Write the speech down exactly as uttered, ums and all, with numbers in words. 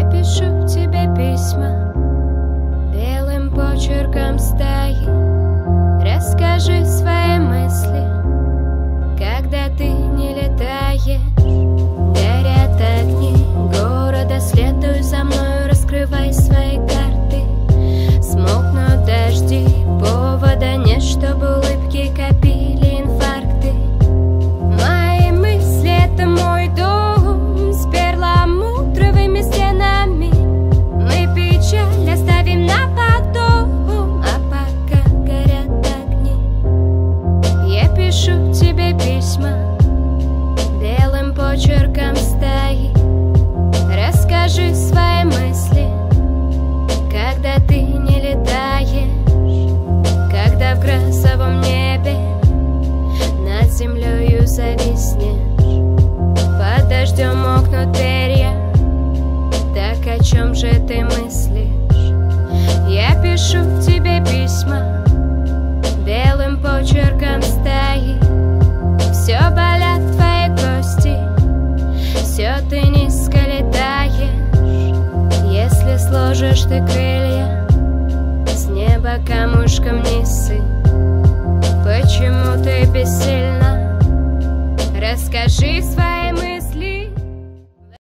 пишу тебе письма белым почерком стаи. Расскажи свои мысли, когда ты не летаешь. Горят огни города, следуй за мной, раскрывай свои карты. Смолкнут дожди, повода нет, чтобы улыбки копили инфаркты. Мои мысли — это мой дом с перламутровыми стенами. Мы печаль оставим на потом, а пока горят огни. Я пишу тебе письма белым почерком стаи. Расскажи свои мысли, когда ты не летаешь. Когда в грозовом небе над землею зависнешь, под дождем мокнут перья. Так о чем же ты мыслишь? Я пишу тебе письма белым почерком стаи. Все болят твои кости, все ты низко летаешь. Если сложишь ты крылья, с неба камушком не